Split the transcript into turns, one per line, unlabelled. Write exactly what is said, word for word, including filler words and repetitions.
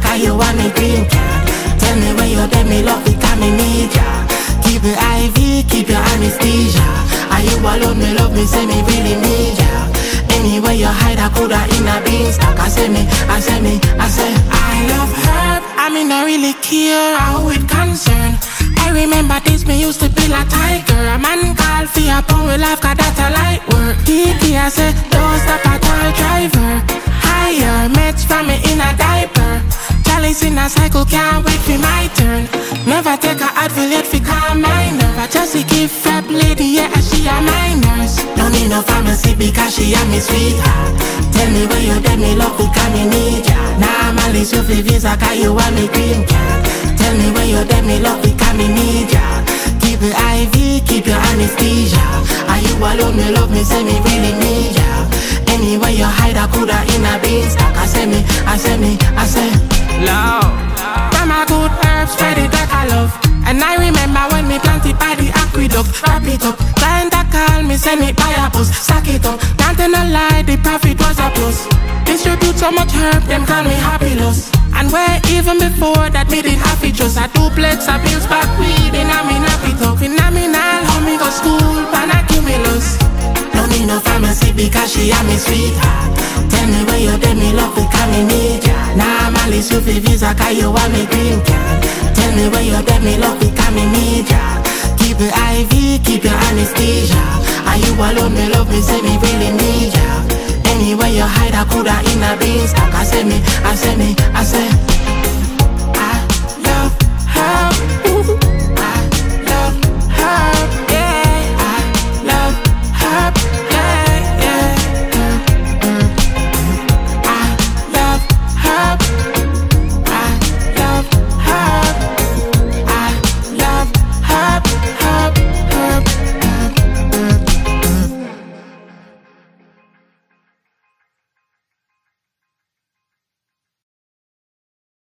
cause you want me green card. Tell me where you dead, me love because me need ya. Keep your I V, keep your anesthesia. Are you alone, me love me, say me really need ya. Anywhere you hide, I coulda in a beanstalk. I say me, I say me, I say I love her. I mean I really care how it concern. I remember this, me used to be like tiger. A man called for a pound with life, cause that's a light work. Kiki, I say, don't stop at all, driver. Higher, meds from me in a diaper. Chalice in a cycle, can't wait for my turn. Never take a advocate for calm my nerve. I just give fab lady, yeah, she a my nurse. Don't need no pharmacy because she a me sweetheart. Tell me where you dead, me love because me need ya. Normally, so fi visa, cause you want me green card. Tell me where you dead, me love because me need ya. Keep your I V, keep your anesthesia. Are you alone, me love me, say me really need ya. Anywhere you hide, I coulda in a beanstalk. I say me, I say me, I say love. From my good herbs, spread it like I love. And I remember when me planted by the aqueduct. Wrap it up, client that call me, send it by a bus. Stack it up, can't tell no lie, the profit was a plus. Distribute so much herb, them call me happy loss. And where even before that me did happy just a duplex, a bills back weed, and I'm in happy talk. In a me now, how me go school, pan accumulus. Don't need no pharmacy because she a me sweetheart. Tell me where you dead, me love because me need ya. Normally, so fi visa, cause you want me green card. Tell me where you dead, me love because me need ya. Keep your I V, keep your anesthesia. Are you alone, me love me, say me really need ya. Anywhere you hide, I coulda in a beanstalk. I say me, I say me, I say